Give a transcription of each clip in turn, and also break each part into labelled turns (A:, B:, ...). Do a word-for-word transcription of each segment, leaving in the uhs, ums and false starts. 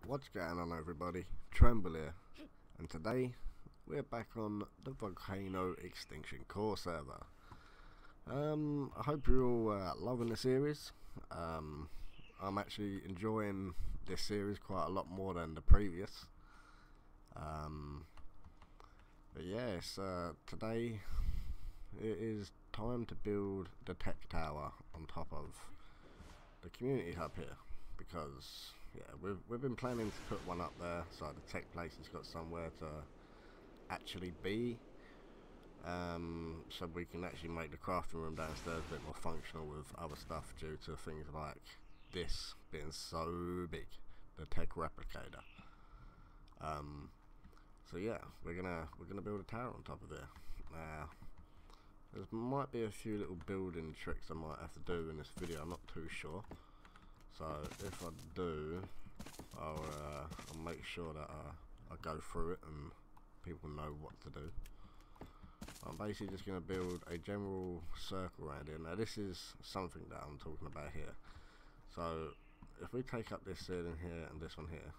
A: What's going on, everybody? Tremble here, and today we're back on the Volcano Extinction core server. Um, I hope you're all uh, loving the series. Um, I'm actually enjoying this series quite a lot more than the previous. Um, but yes, uh, today it is time to build the tech tower on top of the community hub here, because yeah, we've, we've been planning to put one up there so the tech place has got somewhere to actually be, um, so we can actually make the crafting room downstairs a bit more functional with other stuff, due to things like this being so big, the tech replicator. Um, so yeah, we're gonna we're gonna build a tower on top of it. Now, there might be a few little building tricks I might have to do in this video. I'm not too sure. So if I do, I'll, uh, I'll make sure that uh, I go through it and people know what to do. I'm basically just going to build a general circle around here. Now this is something that I'm talking about here. So if we take up this ceiling here and this one here,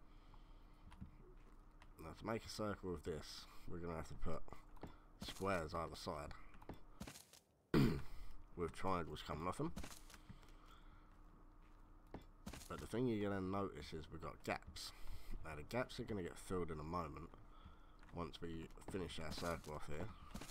A: now to make a circle with this, we're going to have to put squares either side with triangles coming off them. But the thing you're going to notice is we've got gaps. Now the gaps are going to get filled in a moment once we finish our circle off here.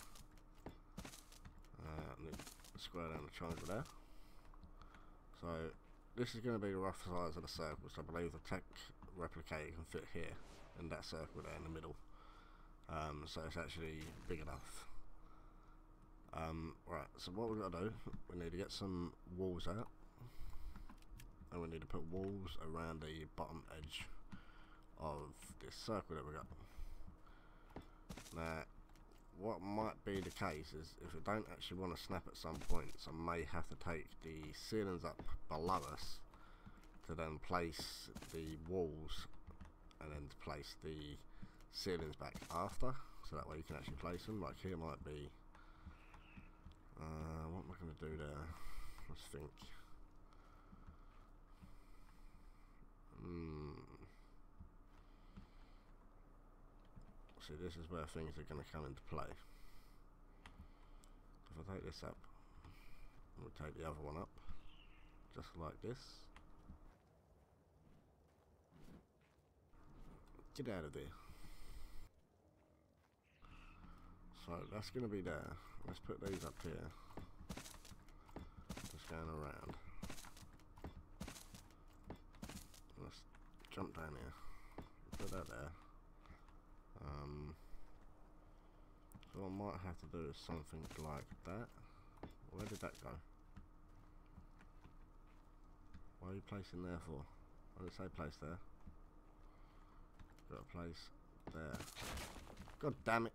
A: Uh, need to square down the triangle there. So this is going to be the rough size of the circle, so I believe the tech replicator can fit here in that circle there in the middle. Um, so it's actually big enough. Um, right, so what we've got to do, we need to get some walls out. And we need to put walls around the bottom edge of this circle that we got. Now, what might be the case is if we don't actually want to snap at some points, I may have to take the ceilings up below us to then place the walls, and then to place the ceilings back after, so that way you can actually place them. Like here might be, uh, what am I going to do there? Let's think. Hmm. See, this is where things are going to come into play. If I take this up, we'll take the other one up, just like this. Get out of there. So that's going to be there. Let's put these up here, just going around. Let's jump down here, put that there. Um, so what I might have to do is something like that. Where did that go? Why are you placing there for? I didn't say place there. Got a place there. God damn it!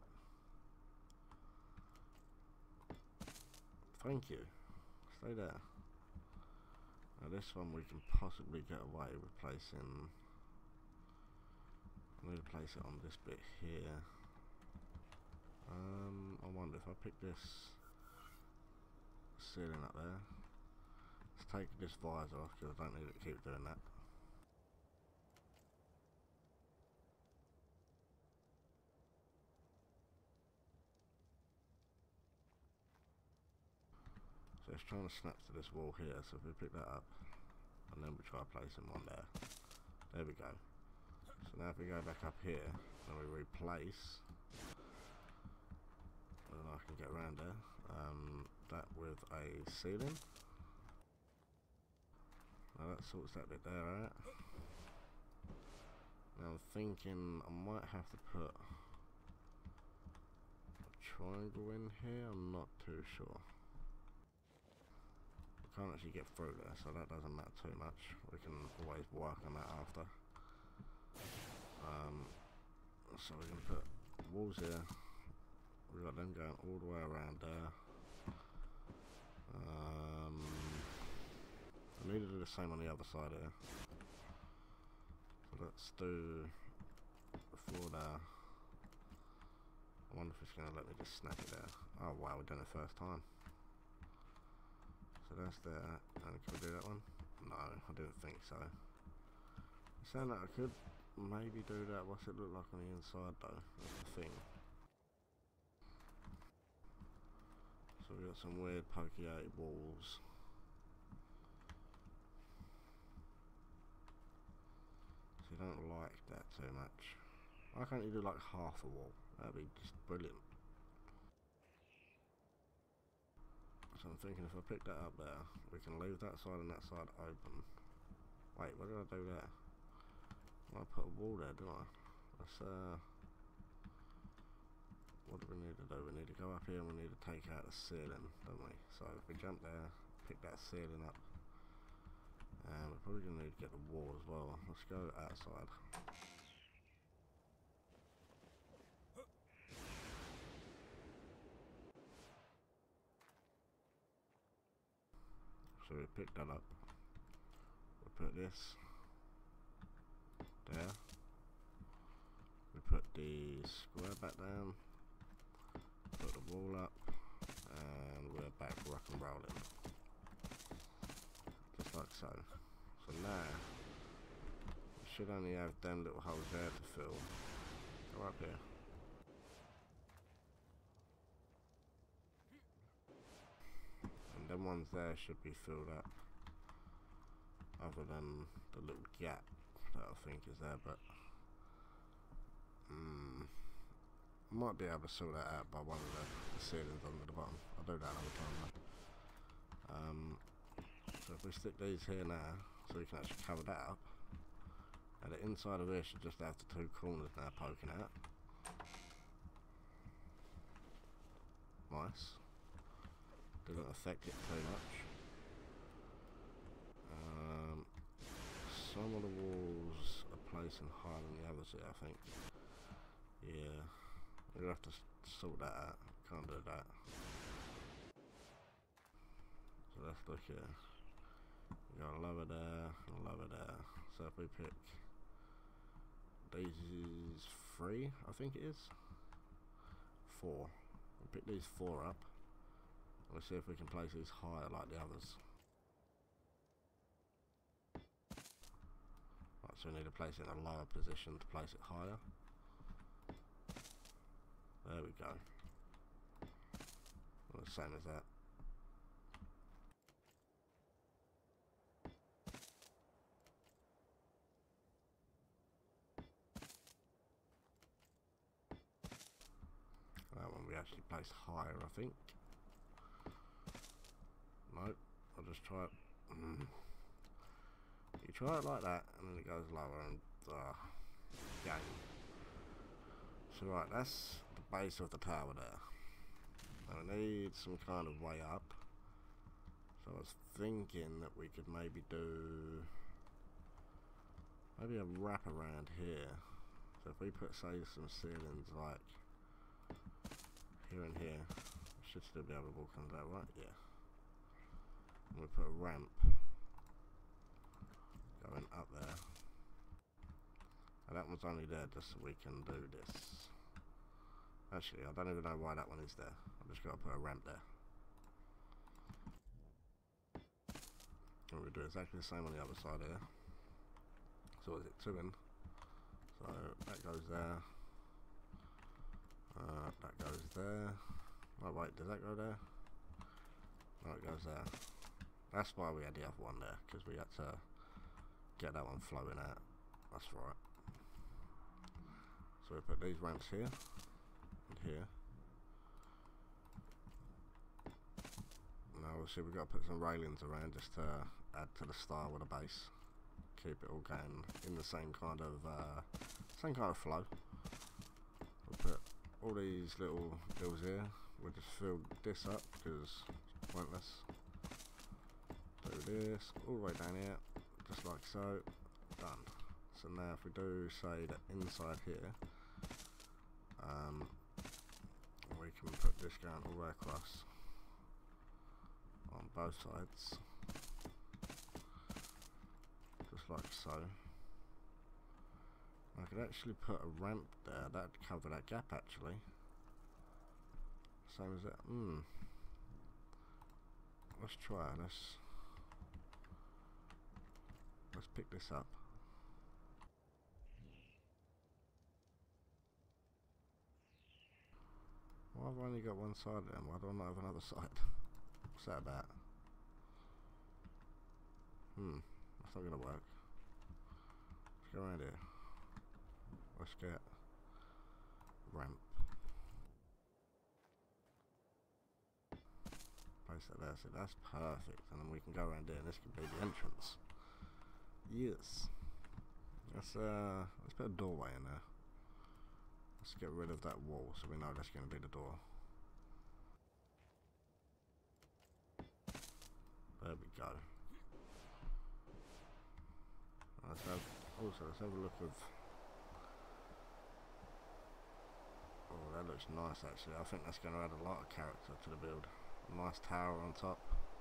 A: Thank you. Stay there. Now this one we can possibly get away with placing. I'm going to place it on this bit here. Um, I wonder if I pick this ceiling up there. Let's take this visor off because I don't need to keep doing that. So it's trying to snap to this wall here, so if we pick that up and then we try placing one there. There we go. So now if we go back up here and we replace, then I can get around there, um, that with a ceiling. Now that sorts that bit there out. Now I'm thinking I might have to put a triangle in here, I'm not too sure. We can't actually get through there, so that doesn't matter too much. We can always work on that after. Um, so we're going to put walls here. We've got them going all the way around there. Um, I need to do the same on the other side here. So let's do before there. I wonder if it's going to let me just snap it there. Oh wow, we're doing it first time. So that's there. And can we do that one? No, I didn't think so. Saying that I could maybe do that. What's it look like on the inside though? That's the thing. So we got some weird pokey-ated walls. So you don't like that too much. Why can't you do like half a wall? That'd be just brilliant. So I'm thinking if I pick that up there, we can leave that side and that side open. Wait, what did I do there? I put a wall there, didn't I? Let's uh what do we need to do? We need to go up here and we need to take out the ceiling, don't we? So if we jump there, pick that ceiling up. And we're probably gonna need to get the wall as well. Let's go outside. So we pick that up. We put this there. We put the square back down. Put the wall up. And we're back rock and rolling. Just like so. So now, we should only have them little holes there to fill. Go up here. And them ones there should be filled up. Other than the little gap that I think is there, but mm, might be able to sort that out by one of the, the ceilings under the bottom. I'll do that another time though. Um, so if we stick these here now, so we can actually cover that up, and the inside of here should just have the two corners now poking out. Nice. Doesn't affect it too much. Um, some of the walls are placing higher than the others here, I think. Yeah, we're gonna have to sort that out. Can't do that. So let's look here. We got a lower there, and a lower there. So if we pick these three, I think it is four. We pick these four up. Let's see if we can place these higher like the others. Right, so we need to place it in a lower position to place it higher. There we go. Well, the same as that. That one we actually placed higher, I think. Nope, I'll just try it. Mm. You try it like that, and then it goes lower, and uh, game. So right, that's the base of the tower there. Now we need some kind of way up. So I was thinking that we could maybe do maybe a wrap around here. So if we put, say, some ceilings like here and here, we should still be able to walk under that, right? Yeah. And we put a ramp going up there. And that one's only there just so we can do this. Actually, I don't even know why that one is there. I've just got to put a ramp there. And we do exactly the same on the other side here. So is it two in? So that goes there. Uh, that goes there. Oh wait, does that go there? No, it goes there. That's why we had the other one there, because we had to get that one flowing out. That's right. So we put these ramps here and here. Now obviously we've got to put some railings around just to add to the style of the base. Keep it all going in the same kind of uh, same kind of flow. We'll put all these little hills here. We'll just fill this up because it's pointless. Do this all the way down here, just like so. Done. So now if we do say that inside here, um, we can put this going all the way across on both sides, just like so. I could actually put a ramp there, that'd cover that gap actually. Same as that. Hmm. Let's try. Let's let's pick this up. I've only got one side then, why do I not have another side? What's that about? Hmm, that's not gonna work. Let's go around here. Let's get ramp. Place that there, so that's perfect, and then we can go around here and this can be the entrance. Yes. Let's uh let's put a doorway in there. Let's get rid of that wall so we know that's gonna be the door. There we go. Let's have, also let's have a look of. Oh, that looks nice actually. I think that's going to add a lot of character to the build. A nice tower on top.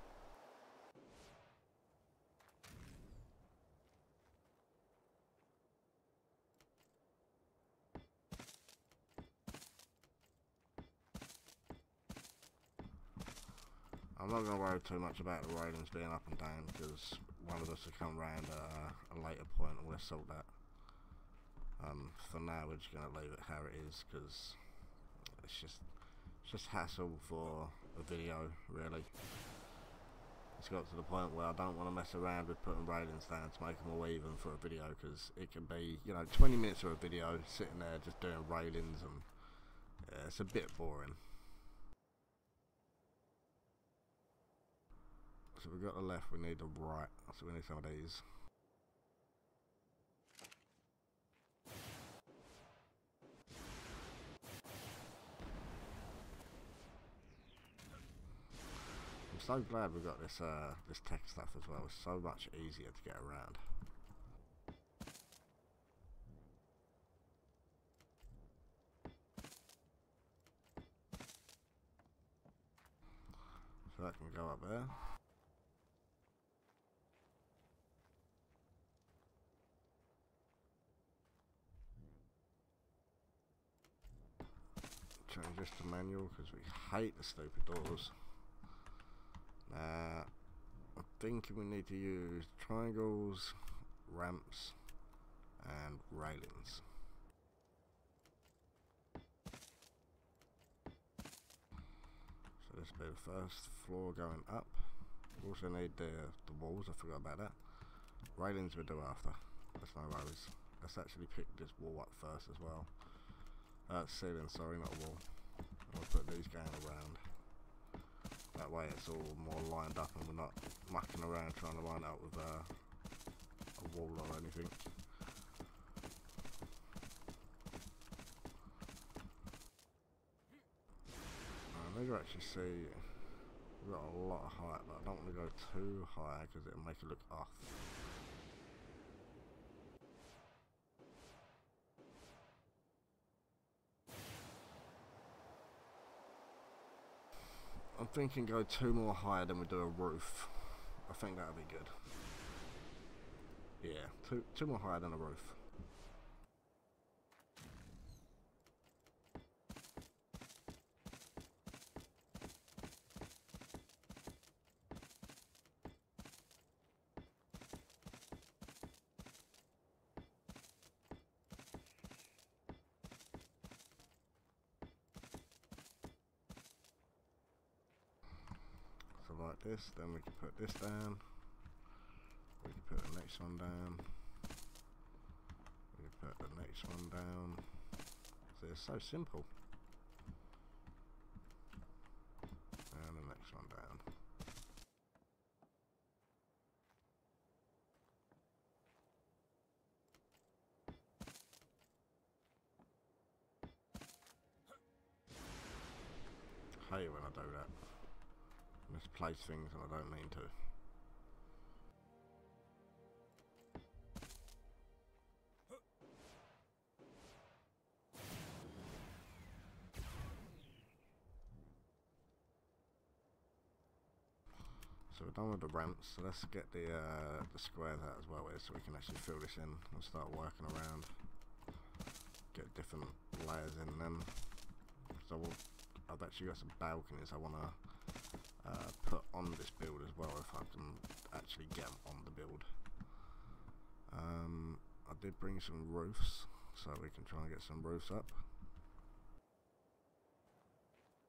A: I'm not going to worry too much about the railings being up and down because one of us will come round at a, a later point and we'll sort that. Um, for now we're just going to leave it how it is because it's just it's just hassle for a video really. It's got to the point where I don't want to mess around with putting railings down to make them all even for a video because it can be, you know, twenty minutes of a video sitting there just doing railings and yeah, it's a bit boring. So we've got the left, we need the right, so we need some of these. I'm so glad we got this uh, this tech stuff as well. It's so much easier to get around. So that can go up there. Change this to manual because we hate the stupid doors. Uh, I'm thinking we need to use triangles, ramps, and railings. So this will be the first floor going up. We also need the, the walls, I forgot about that. Railings we'll do after, that's no worries. Let's actually pick this wall up first as well. Uh, ceiling, sorry, not wall. We'll put these going around. That way it's all more lined up and we're not mucking around trying to line up with uh, a wall or anything. I need to actually see, we've got a lot of height, but I don't want to go too high because it'll make it look off. I'm thinking go two more higher than we do a roof. I think that'll be good. Yeah, two two more higher than a roof. Like this, then we can put this down, we can put the next one down, we can put the next one down. So it's so simple. And the next one down. I hate when I do that. Misplace things and I don't mean to. So we're done with the ramps, so let's get the uh, the squares out as well here so we can actually fill this in and start working around. Get different layers in them. So we'll, I've actually got some balconies I want to Uh, put on this build as well if I can actually get them on the build. Um, I did bring some roofs so we can try and get some roofs up.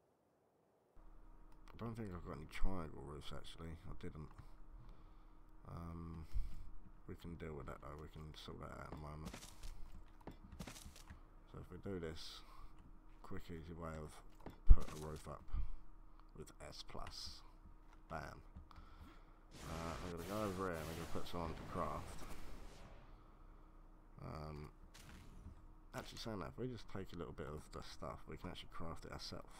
A: don't think I've got any triangle roofs actually. I didn't. Um, we can deal with that though. We can sort that out in a moment. So if we do this, quick easy way of put a roof up with S plus. Bam. Uh, I'm going to go over here and I'm going to put some on to craft. Um, actually saying that, if we just take a little bit of the stuff, we can actually craft it ourselves.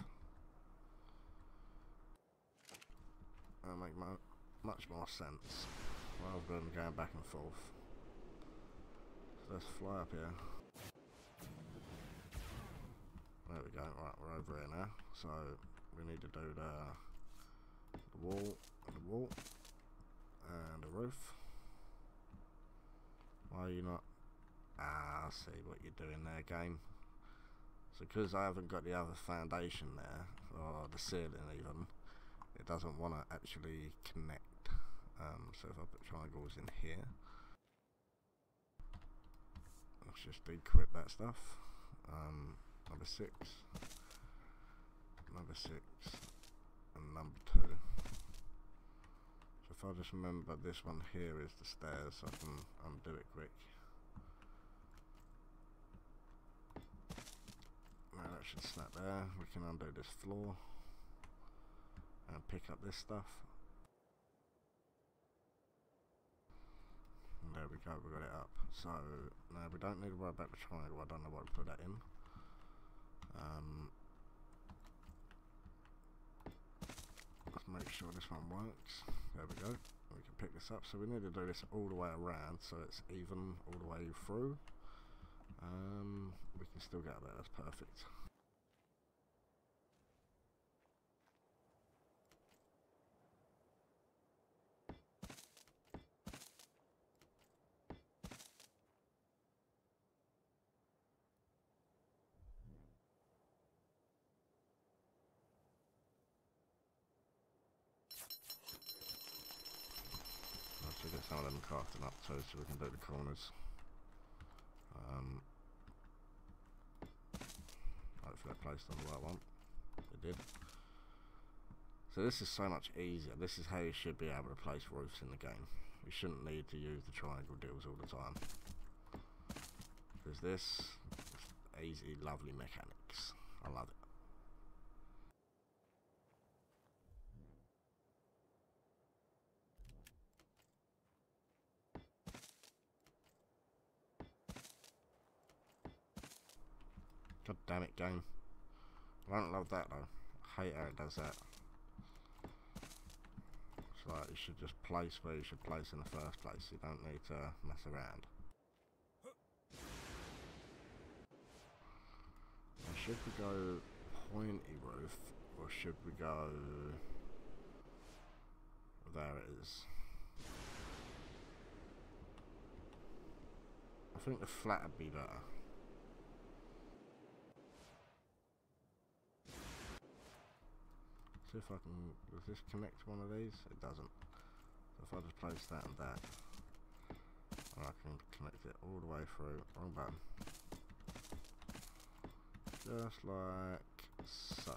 A: That'll make mo much more sense rather than going back and forth. So let's fly up here. There we go. Right, we're over here now. So we need to do the, the wall, and the wall, and the roof. Why are you not? Ah, I see what you're doing there, game. So because I haven't got the other foundation there, or the ceiling even, it doesn't want to actually connect. Um, so if I put triangles in here, let's just decrypt that stuff. Um, number six, number six, and number two. So if I just remember this one here is the stairs, so I can undo it quick. Now that should snap there. We can undo this floor and pick up this stuff. And there we go, we got it up. So now we don't need to worry about the triangle. I don't know what to put that in. Um, let's make sure this one works. There we go. We can pick this up. So we need to do this all the way around so it's even all the way through. Um, we can still get there. That's perfect. Let's get some of them crafting up too, so we can do the corners. Um, hopefully I placed on the right one. It did. So this is so much easier. This is how you should be able to place roofs in the game. You shouldn't need to use the triangle deals all the time. Because this is easy, lovely mechanics. I love it. God damn it, game. I don't love that though. I hate how it does that. It's like you should just place where you should place in the first place. You don't need to mess around. Now, should we go pointy roof or should we go... There it is. I think the flat would be better. See if I can, does this connect to one of these? It doesn't. So if I just place that and that, and I can connect it all the way through. Wrong button. Just like so.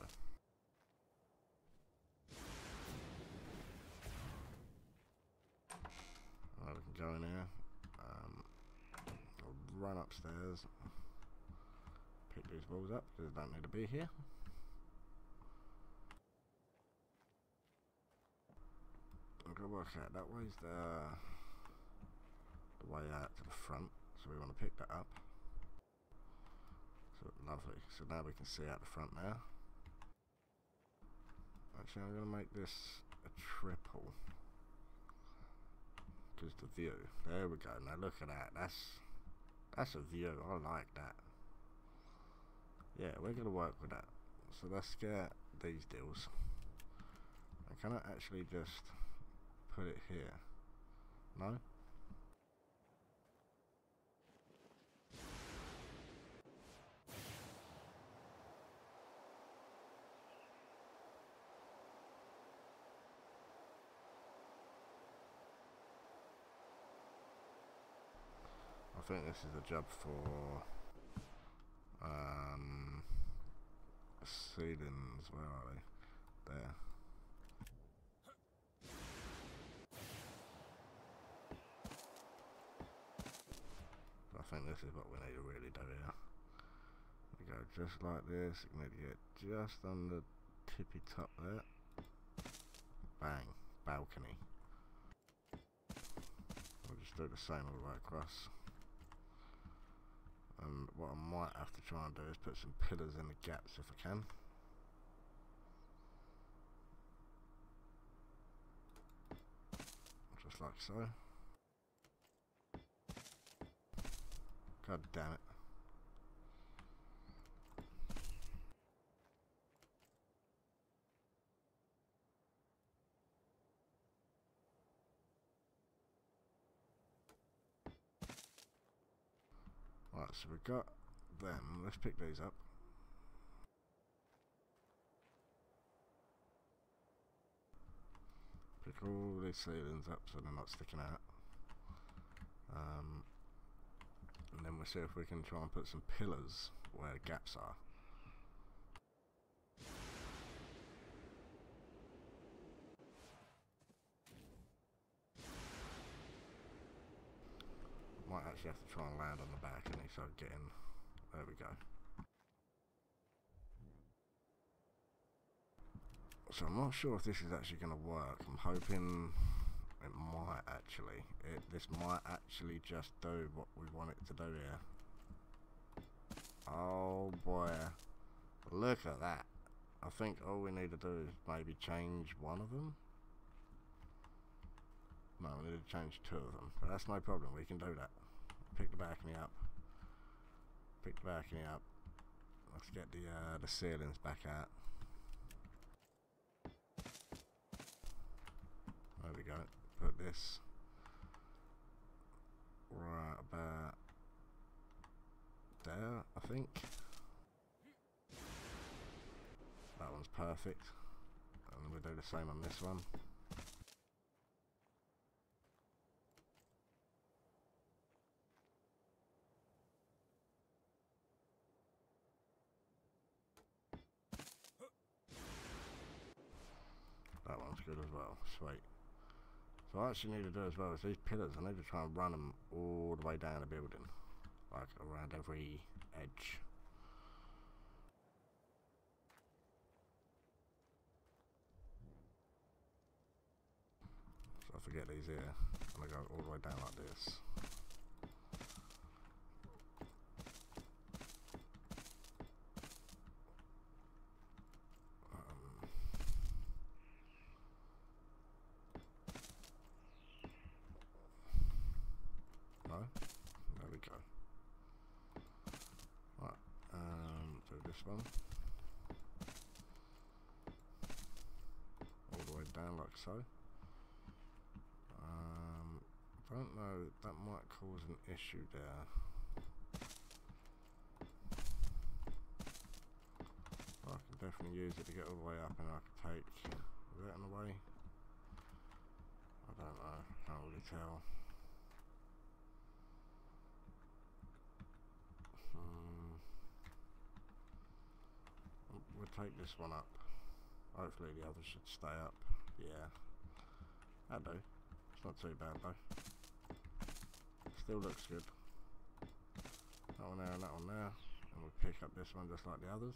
A: Right, we can go in here. Um, I'll run upstairs. Pick these walls up because they don't need to be here. I'm going to work out that way's the, the way out to the front, so we want to pick that up. So lovely. So now we can see out the front now. Actually, I'm going to make this a triple because the view. There we go. Now look at that. That's that's a view. I like that. Yeah, we're going to work with that. So let's get these deals. And can I actually just put it here? No? I think this is a job for um, ceilings. Where are they? There. think this is what we need to really do here. We go just like this. You need to get just on the tippy top there. Bang. Balcony. We'll just do the same all the way across. And what I might have to try and do is put some pillars in the gaps if I can. Just like so. God damn it. Right, so we've got them. Let's pick these up. Pick all these ceilings up so they're not sticking out. Um, and then we'll see if we can try and put some pillars where the gaps are. Might actually have to try and land on the balcony so get in. There we go. So I'm not sure if this is actually going to work. I'm hoping it might actually. It, this might actually just do what we want it to do here. Oh boy. Look at that. I think all we need to do is maybe change one of them. No, we need to change two of them. But that's no problem. We can do that. Pick the balcony up. Pick the balcony up. Let's get the uh, the ceilings back out. There we go. Put this right about there, I think. That one's perfect. And we'll do the same on this one. That one's good as well. Sweet. So what I actually need to do as well is these pillars, I need to try and run them all the way down the building. Like around every edge. So I forget these here, and I go all the way down like this. There we go. Right, um, do this one. All the way down like so. Um, I don't know, that might cause an issue there. I can definitely use it to get all the way up and I can take that in the way. I don't know, can't really tell. We'll take this one up. Hopefully the others should stay up. Yeah. That'll do. It's not too bad though. Still looks good. That one there and that one there. And we'll pick up this one just like the others.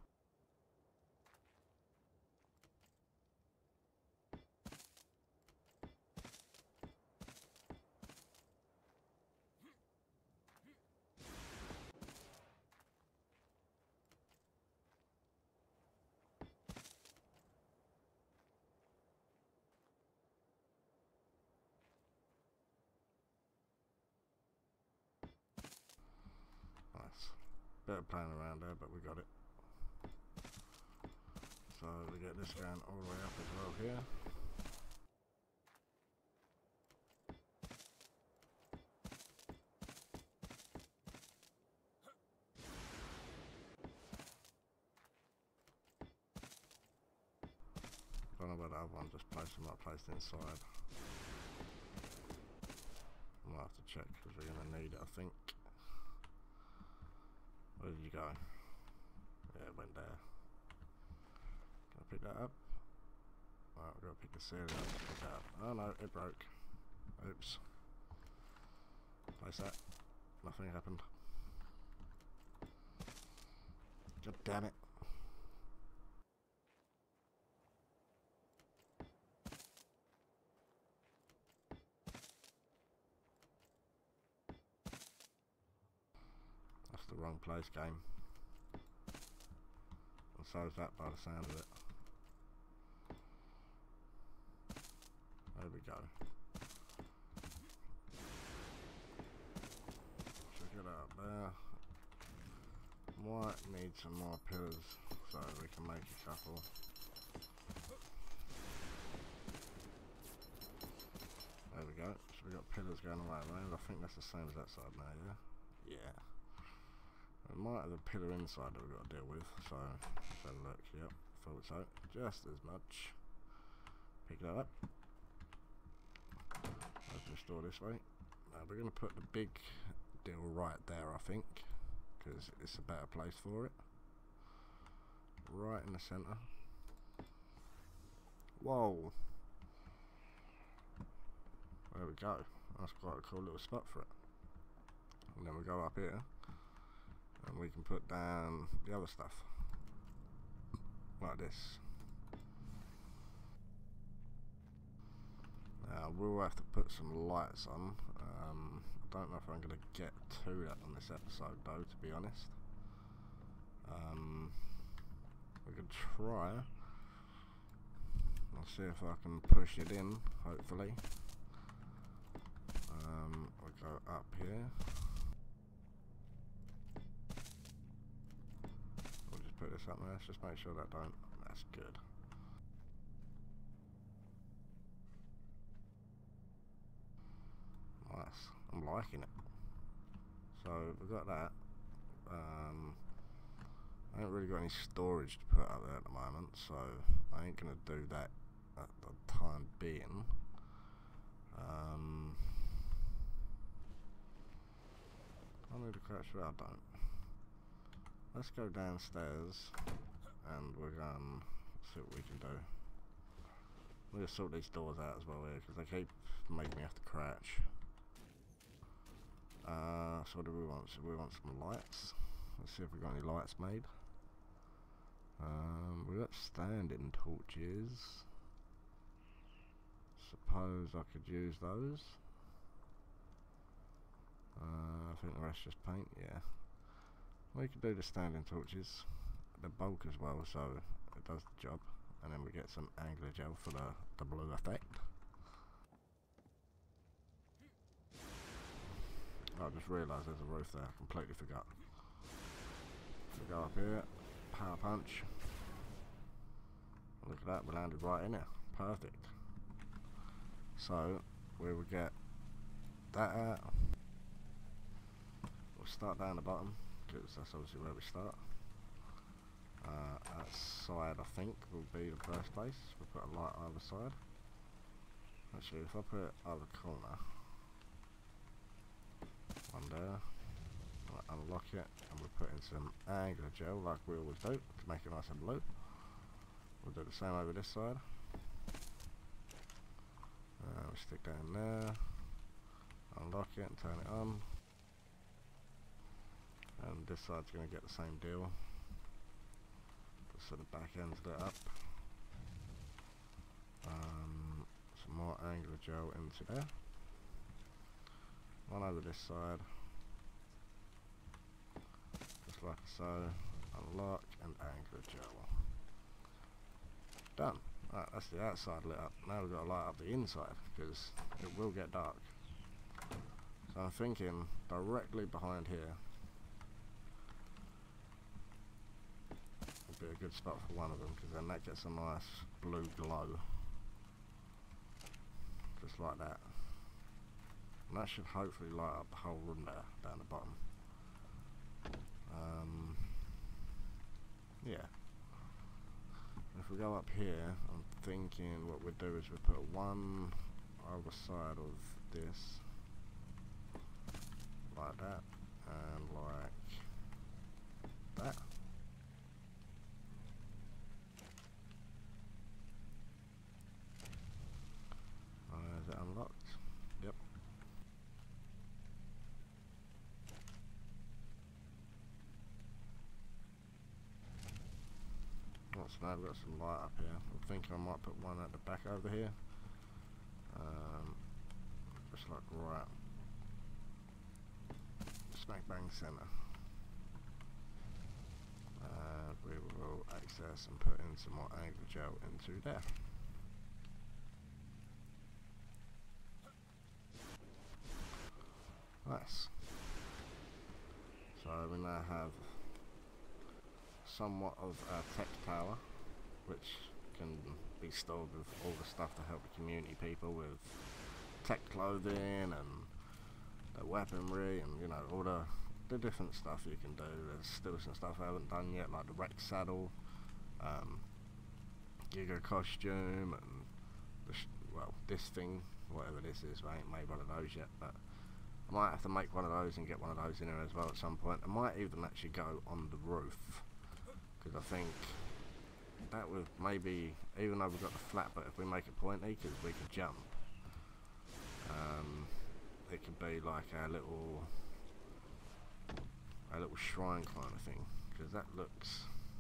A: Bit of playing around there, but we got it. So we get this going all the way up as well here. Don't know about the other one, just place them up, placed inside. I might have to check because we're going to need it, I think. Where did you go? Yeah, it went there. Can I pick that up? Right, we've got to pick the ceiling up to pick that up. Oh no, it broke. Oops. Place that. nothing happened. God damn it. That's the wrong place, game. And so is that by the sound of it. There we go. Check it out there. Might need some more pillars so we can make a couple. There we go. So we got pillars going away around. I think that's the same as that side now, yeah? Yeah. We might have a pillar inside that we've got to deal with, so let's have a look. Yep, thought so. Just as much. Pick that up. Let's restore this way. Now we're going to put the big deal right there, I think, because it's a better place for it. Right in the centre. Whoa! There we go. That's quite a cool little spot for it. And then we go up here, and we can put down the other stuff, like this. Now we'll have to put some lights on. Um, I don't know if I'm going to get to that on this episode though, to be honest. Um, we can try. I'll see if I can push it in, hopefully. Um, we'll go up here. We'll just put this up there, let's just make sure that don't, that's good. Nice, I'm liking it. So we've got that. Um, I ain't really got any storage to put up there at the moment, so I ain't gonna do that at the time being. Um, I need to crash where I don't. Let's go downstairs and we're gonna see what we can do. We'll just sort these doors out as well here because they keep making me have to crouch. Uh, so what do we want? So we want some lights. Let's see if we've got any lights made. Um, we've got standing torches. Suppose I could use those. Uh, I think the rest just paint, yeah. We could do the standing torches. The bulk as well, so it does the job. And then we get some angler gel for the, the blue effect. I just realised there's a roof there, completely forgot. We go up here, power punch. Look at that, we landed right in there. Perfect. So, we will get that out. We'll start down the bottom, because that's obviously where we start. Uh, that side, I think, will be the first place. We'll put a light either side. Actually, if I put it either corner, one there, we'll unlock it, and we'll put in some angler gel like we always do to make it nice and blue. We'll do the same over this side. Uh, we'll stick that in there, unlock it and turn it on. And this side's going to get the same deal. Just so the back end's lit up. Um, some more angler gel into there. One over this side, just like so. Unlock and angler gel. Done. Right, that's the outside lit up. Now we've got to light up the inside because it will get dark. So I'm thinking directly behind here would be a good spot for one of them because then that gets a nice blue glow, just like that. And that should hopefully light up the whole room there, down the bottom. Um, yeah. If we go up here, I'm thinking what we'd do is we put one over side of this, like that, and like that. Uh, is it unlocked? Yep. so now we've got some light up here. I'm thinking I might put one at the back over here. Um, just like right smack bang centre. Uh, we will access and put in some more angle gel into there. Nice. So we now have somewhat of a tech tower, which can be stored with all the stuff to help the community people with tech clothing and the weaponry and, you know, all the, the different stuff you can do. There's still some stuff I haven't done yet, like the Rex saddle, um, Giga costume, and the sh well, this thing, whatever this is, I ain't made one of those yet, but I might have to make one of those and get one of those in here as well at some point. I might even actually go on the roof, because I think that would maybe, even though we've got the flat, but if we make it pointy, because we can jump, um, it could be like a little, a little shrine kind of thing, because that looks,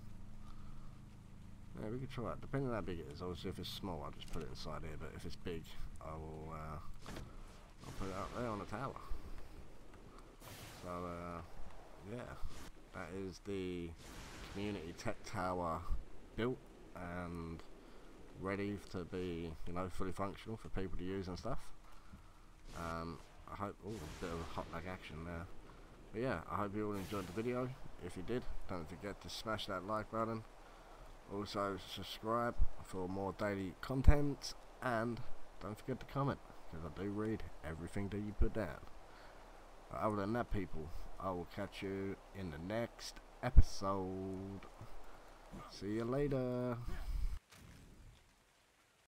A: yeah, we could try it, depending on how big it is. Obviously if it's small I'll just put it inside here, but if it's big I will, uh, I'll put it up there on the tower. So, uh, yeah, that is the Community Tek tower built and ready to be, you know, fully functional for people to use and stuff. Um, I hope, oh, a bit of a hot leg action there. But yeah, I hope you all enjoyed the video. If you did, don't forget to smash that like button. Also subscribe for more daily content, and don't forget to comment, because I do read everything that you put down. But other than that, people, I will catch you in the next episode. See you later.